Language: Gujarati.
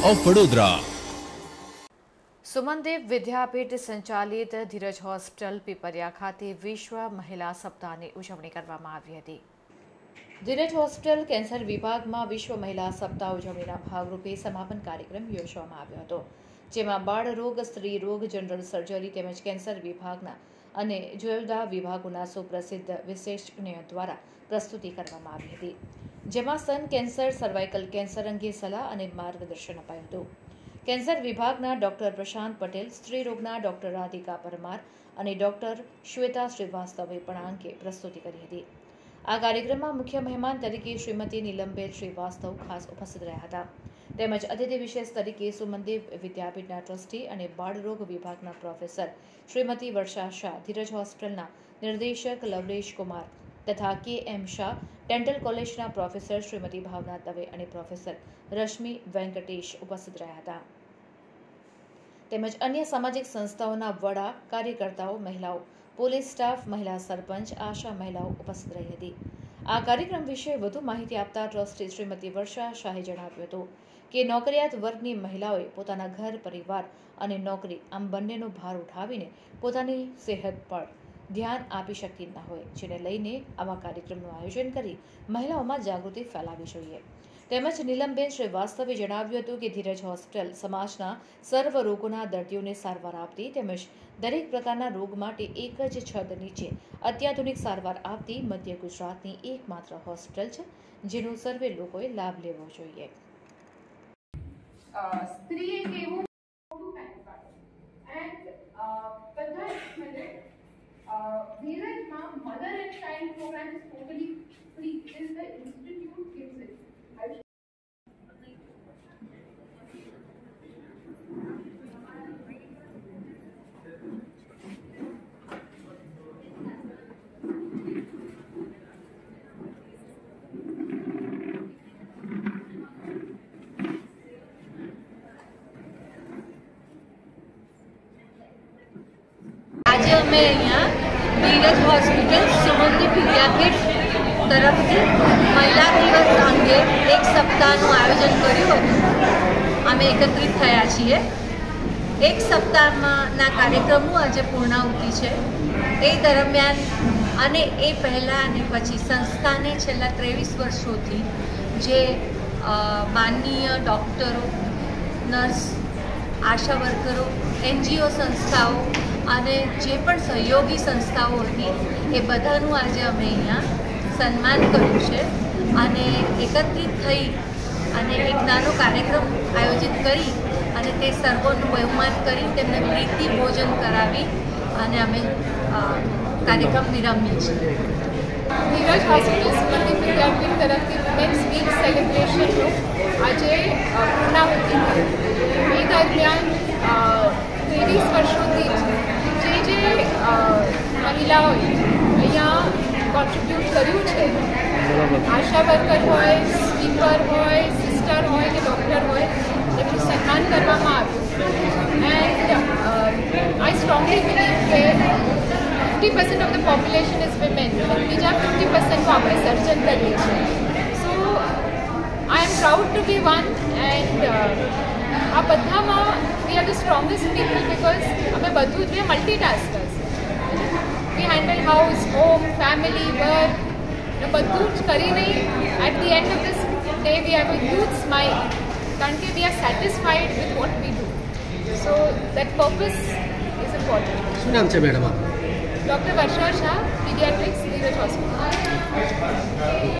ऑफ वडोदरा। सुमनदेव विद्यापीठ संचालित धीरज होस्पिटल पीपरिया खाते विश्व महिला सप्ताहની ઉજવણી કરવામાં આવી હતી। ધીરજ હોસ્પિટલ કેન્સર વિભાગમાં વિશ્વ મહિલા સપ્તાહ ઉજવણીના ભાગરૂપે સમાપન કાર્યક્રમ યોજવામાં આવ્યો હતો, જેમાં બાળ રોગ, સ્ત્રી રોગ, જનરલ સર્જરી તેમજ કેન્સર વિભાગના અને જુવેલદા વિભાગોના સુપ્રસિદ્ધ વિશેષજ્ઞો દ્વારા પ્રસ્તુતિ કરવામાં આવી હતી, જેમાં સ્તન કેન્સર, સર્વાઇકલ કેન્સર અંગે સલાહ અને માર્ગદર્શન અપાયું હતું। કેન્સર વિભાગના ડોક્ટર પ્રશાંત પટેલ, સ્ત્રી રોગના ડોક્ટર રાધિકા પરમાર અને ડોક્ટર શ્વેતા શ્રીવાસ્તવે પણ આ અંગે પ્રસ્તુતિ કરી હતી। આ કાર્યક્રમમાં મુખ્ય મહેમાન તરીકે શ્રીમતી નીલમબેન શ્રીવાસ્તવ ખાસ ઉપસ્થિત રહ્યા હતા, તેમજ અતિથિ વિશેષ તરીકે સુમનદેવ વિદ્યાપીઠના ટ્રસ્ટી અને બાળરોગ વિભાગના પ્રોફેસર શ્રીમતી વર્ષા શાહ, ધીરજ હોસ્પિટલના નિર્દેશક લવલેશ કુમાર તથા KM શાહ, ડેન્ટલ કોલેજના પ્રોફેસર શ્રીમતી ભાવના દવે અને પ્રોફેસર રશ્મિ વેંકટેશ ઉપસ્થિત રહ્યા હતા, તેમજ અન્ય સામાજિક સંસ્થાઓના વડા, કાર્યકર્તાઓ, મહિલાઓ, પોલીસ સ્ટાફ, મહિલા સરપંચ, આશા મહિલાઓ ઉપસ્થિત રહી હતી। આ કાર્યક્રમ વિશે વધુ માહિતી આપતા ટ્રસ્ટી શ્રીમતી વર્ષા શાહે જણાવ્યું હતું કે નોકરિયાત વર્ગની મહિલાઓએ પોતાના ઘર, પરિવાર અને નોકરી આમ બંનેનો ભાર ઉઠાવીને પોતાની સેહત પર ધ્યાન આપી શકતી ન હોય, જેને લઈને આવા કાર્યક્રમનું આયોજન કરી મહિલાઓમાં જાગૃતિ ફેલાવવી જોઈએ। તેમજ નીલમબેન શ્રીવાસ્તવે જણાવ્યું હતું કે ધીરજ હોસ્પિટલ સમાજના સર્વ રોગોના દર્દીઓને સારવાર આપતી તેમજ દરેક પ્રકારના રોગ માટે એક જ છત નીચે અત્યાધુનિક સારવાર આપતી મધ્ય ગુજરાતની એકમાત્ર હોસ્પિટલ છે, જેનો સર્વે લોકોએ લાભ લેવો જોઈએ। સ્ત્રી એક એવું ધીરજમાં mother and child program is totally free. It is the institute gives it. આજે અમે અહીંયા ધીરજ હોસ્પિટલ સુમનદેવ વિદ્યાપીઠ તરફથી મહિલા દિવસ અંગે એક સપ્તાહનું આયોજન કર્યું હતું। અમે એકત્રિત થયા છીએ। એક સપ્તાહના કાર્યક્રમનું આજે પૂર્ણાહુતિ છે। એ દરમિયાન અને એ પહેલાં અને પછી સંસ્થાને છેલ્લા 23 વર્ષોથી જે માનનીય ડૉક્ટરો, નર્સ, આશા વર્કરો, NGO સંસ્થાઓ અને જે પણ સહયોગી સંસ્થાઓ હતી એ બધાનું આજે અમે અહીંયા સન્માન કર્યું છે અને એકત્રિત થઈ અને એક નાનો કાર્યક્રમ આયોજિત કરી અને તે સર્વોનું બહુમાન કરી તેમને પ્રીતિ ભોજન કરાવી અને અમે કાર્યક્રમ વિરમીએ છીએ। ધીરજ હોસ્પિટલ સુમનદેવ વિદ્યાપીઠ તરફથી વુમેન્સ વીક સેલિબ્રેશનનું આજે પૂર્ણાહુતિ થઈ। એ દરમિયાન 23 વર્ષોથી જે મહિલાઓએ અહીંયા કોન્ટ્રીબ્યુટ કર્યું છે, આશા વર્કર હોય, સ્વીપર હોય, સિસ્ટર હોય કે ડૉક્ટર હોય, એમનું સન્માન કરવામાં આવ્યું। એન્ડ આઈ સ્ટ્રોંગલી બિલીવ કે 50% of the population is women, બીજા 50% આપણે સર્જન કરીએ છીએ। So I am proud to be one and આ બધામાં we are the strongest people because અમે બધું જ multitaskers, we handle house, home, family, work, બધું જ કરીને at the end of this day we have a huge smile, કારણ કે we are satisfied with what we do. So that purpose is important. શું નામ છે madam? Doctor Varsha Shah, paediatrics, Dhiraj hospital.